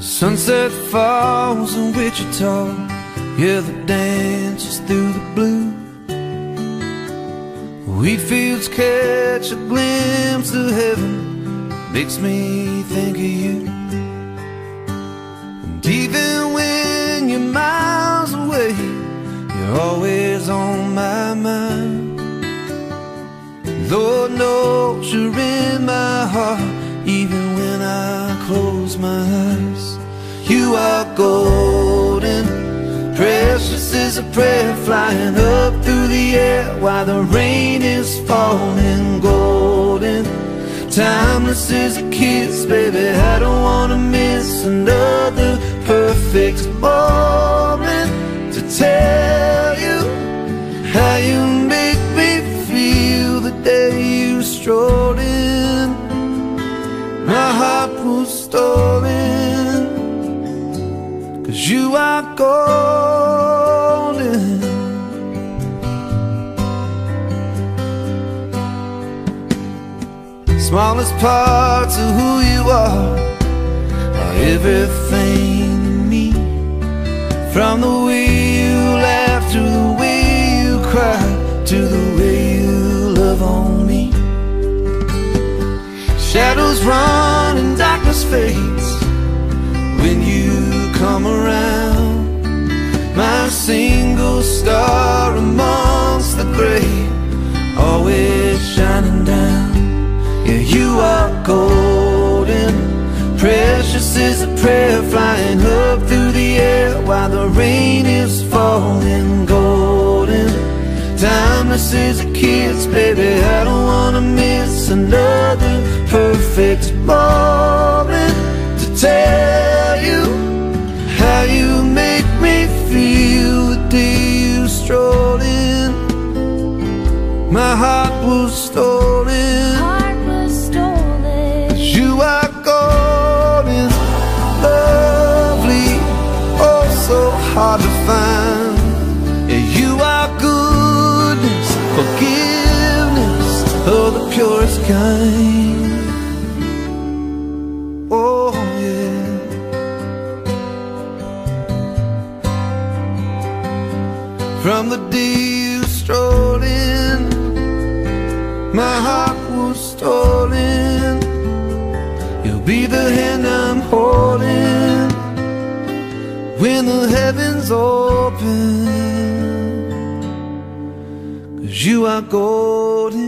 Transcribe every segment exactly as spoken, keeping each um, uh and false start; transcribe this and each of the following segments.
Sunset falls in Wichita, yeah, the dances through the blue. Wheat fields catch a glimpse of heaven, makes me think of you. And even when you're miles away, you're always on my mind. Lord knows you're in my heart, even when I close my eyes. You are golden, precious is a prayer, flying up through the air while the rain is falling. Golden, timeless is a kiss, baby, I don't wanna miss another perfect moment to tell you how you make me feel the day you strolled in. My heart was stolen, 'cause you are golden. Smallest parts of who you are are everything to me. From the way you laugh to the way you cry, to the way you love on me. Shadows run and darkness fades when you come around. My single star amongst the gray, always shining down. Yeah, you are golden, precious is a prayer, flying up through the air while the rain is falling. Golden, timeless is a kiss, baby, I don't wanna miss another perfect moment to tell you how you make me feel the day you strolled in. My heart was stolen, heart was stolen. 'Cause you are golden, lovely, oh so hard to find. Yeah, you are goodness, forgiveness, oh the purest kind. Oh yeah. From the day you strolled in, my heart was stolen. You'll be the hand I'm holding when the heavens open, 'cause you are golden.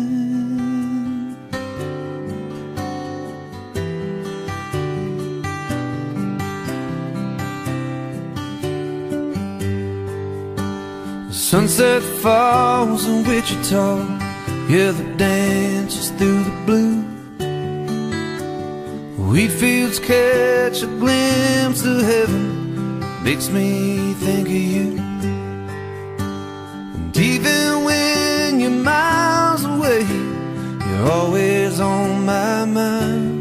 Sunset falls in Wichita, yeah, the dances through the blue. Wheat fields catch a glimpse of heaven, makes me think of you. And even when you're miles away, you're always on my mind.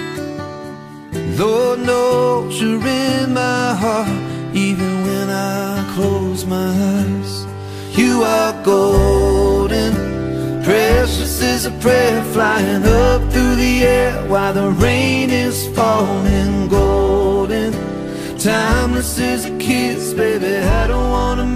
Lord knows you're in my heart, even when I close my eyes. You are golden, precious is a prayer, flying up through the air while the rain is falling. Golden, timeless is a kiss, baby, I don't wanna